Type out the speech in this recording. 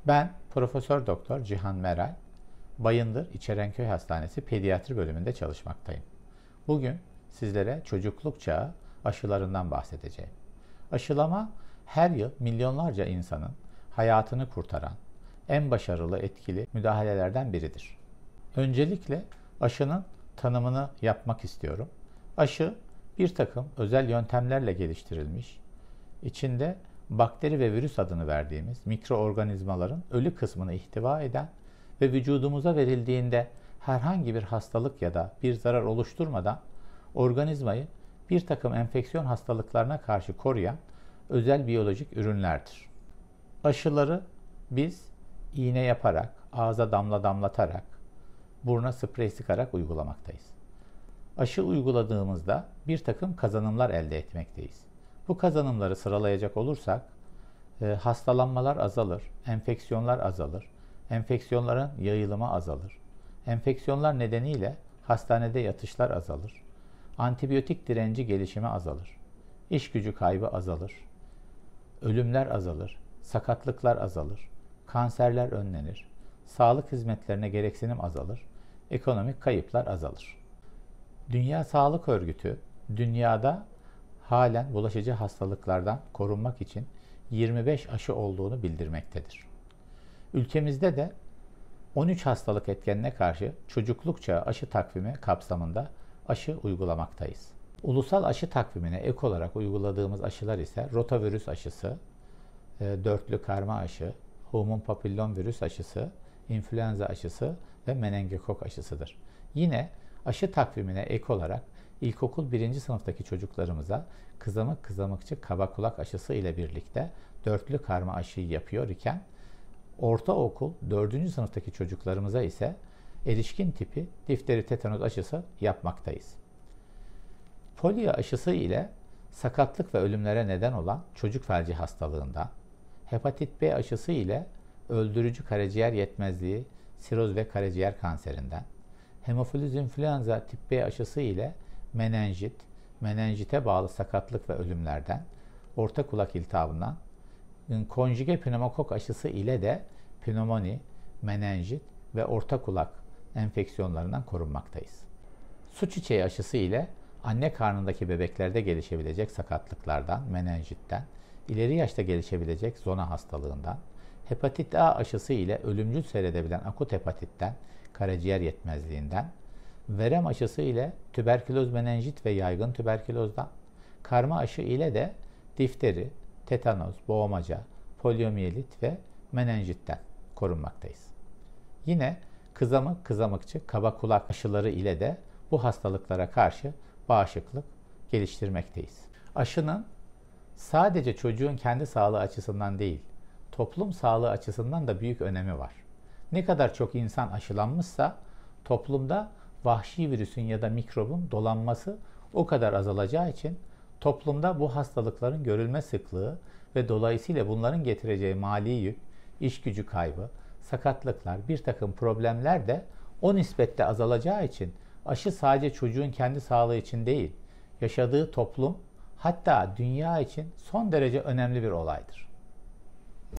Ben Profesör Doktor Cihan Meral, Bayındır İçerenköy Hastanesi Pediatri bölümünde çalışmaktayım. Bugün sizlere çocukluk çağı aşılarından bahsedeceğim. Aşılama her yıl milyonlarca insanın hayatını kurtaran en başarılı, etkili müdahalelerden biridir. Öncelikle aşının tanımını yapmak istiyorum. Aşı bir takım özel yöntemlerle geliştirilmiş, içinde bakteri ve virüs adını verdiğimiz mikroorganizmaların ölü kısmını ihtiva eden ve vücudumuza verildiğinde herhangi bir hastalık ya da bir zarar oluşturmadan organizmayı bir takım enfeksiyon hastalıklarına karşı koruyan özel biyolojik ürünlerdir. Aşıları biz iğne yaparak, ağza damla damlatarak, buruna sprey sıkarak uygulamaktayız. Aşı uyguladığımızda bir takım kazanımlar elde etmekteyiz. Bu kazanımları sıralayacak olursak hastalanmalar azalır, enfeksiyonlar azalır, enfeksiyonların yayılımı azalır, enfeksiyonlar nedeniyle hastanede yatışlar azalır, antibiyotik direnci gelişimi azalır, iş gücü kaybı azalır, ölümler azalır, sakatlıklar azalır, kanserler önlenir, sağlık hizmetlerine gereksinim azalır, ekonomik kayıplar azalır. Dünya Sağlık Örgütü, dünyada halen bulaşıcı hastalıklardan korunmak için 25 aşı olduğunu bildirmektedir. Ülkemizde de 13 hastalık etkenine karşı çocukluk çağı aşı takvimi kapsamında aşı uygulamaktayız. Ulusal aşı takvimine ek olarak uyguladığımız aşılar ise rotavirüs aşısı, dörtlü karma aşı, human papillomvirüs aşısı, influenza aşısı ve meningokok aşısıdır. Yine aşı takvimine ek olarak İlkokul 1. sınıftaki çocuklarımıza kızamık kızamıkçı kaba kulak aşısı ile birlikte dörtlü karma aşıyı yapıyor iken ortaokul 4. sınıftaki çocuklarımıza ise erişkin tipi difteri tetanoz aşısı yapmaktayız. Polio aşısı ile sakatlık ve ölümlere neden olan çocuk felci hastalığından, hepatit B aşısı ile öldürücü karaciğer yetmezliği, siroz ve karaciğer kanserinden, hemofiluz influenza tip B aşısı ile menenjit, menenjite bağlı sakatlık ve ölümlerden, orta kulak iltihabından, konjüge pneumokok aşısı ile de pnömoni, menenjit ve orta kulak enfeksiyonlarından korunmaktayız. Su çiçeği aşısı ile anne karnındaki bebeklerde gelişebilecek sakatlıklardan, menenjitten, ileri yaşta gelişebilecek zona hastalığından, hepatit A aşısı ile ölümcül seyredebilen akut hepatitten, karaciğer yetmezliğinden, verem aşısı ile tüberküloz, menenjit ve yaygın tüberkülozdan, karma aşı ile de difteri, tetanoz, boğmaca, poliomiyelit ve menenjitten korunmaktayız. Yine kızamık, kızamıkçı, kaba kulak aşıları ile de bu hastalıklara karşı bağışıklık geliştirmekteyiz. Aşının sadece çocuğun kendi sağlığı açısından değil, toplum sağlığı açısından da büyük önemi var. Ne kadar çok insan aşılanmışsa toplumda vahşi virüsün ya da mikrobun dolanması o kadar azalacağı için toplumda bu hastalıkların görülme sıklığı ve dolayısıyla bunların getireceği mali yük, iş gücü kaybı, sakatlıklar, bir takım problemler de o nispette azalacağı için aşı sadece çocuğun kendi sağlığı için değil, yaşadığı toplum hatta dünya için son derece önemli bir olaydır.